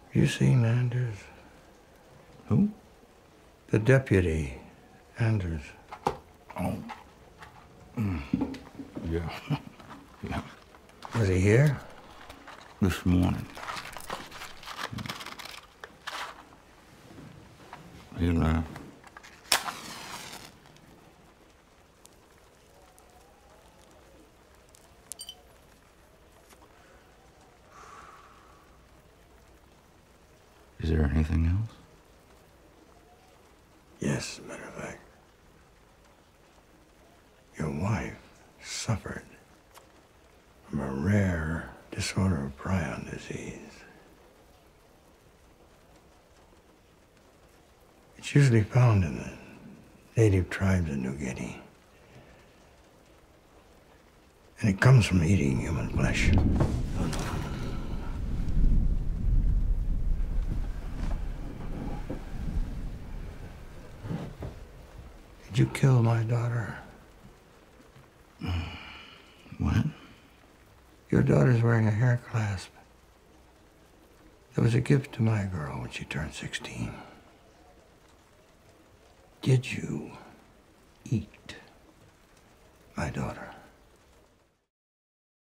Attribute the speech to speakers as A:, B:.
A: You seen Anders?
B: Who?
A: The deputy, Anders.
B: Oh. Yeah. Yeah.
A: Was he here?
B: This morning. He left. Is there anything else?
A: Yes, as a matter of fact. Your wife suffered from a rare disorder of prion disease. It's usually found in the native tribes of New Guinea. And it comes from eating human flesh. Did you kill my daughter?
B: What?
A: Your daughter's wearing a hair clasp. That was a gift to my girl when she turned 16. Did you eat my daughter?